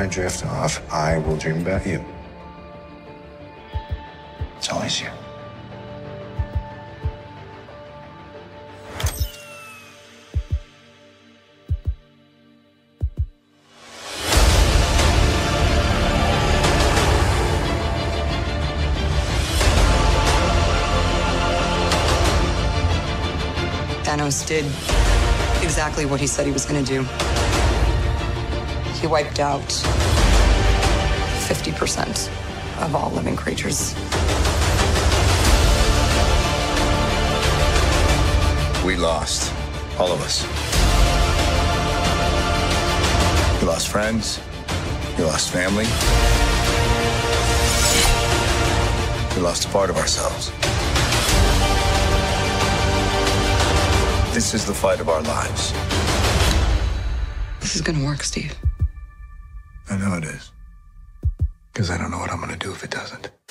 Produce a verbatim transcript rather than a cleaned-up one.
I drift off, I will dream about you. It's always you. Thanos did exactly what he said he was going to do. He wiped out fifty percent of all living creatures. We lost, all of us. We lost friends, we lost family. We lost a part of ourselves. This is the fight of our lives. This is gonna work, Steve. I know it is. Because I don't know what I'm gonna do if it doesn't.